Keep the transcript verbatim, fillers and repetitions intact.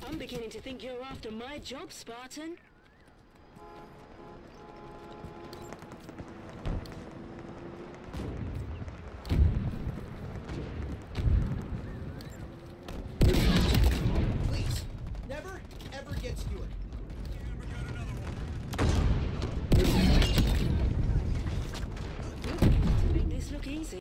I'm beginning to think you're after my job, Spartan.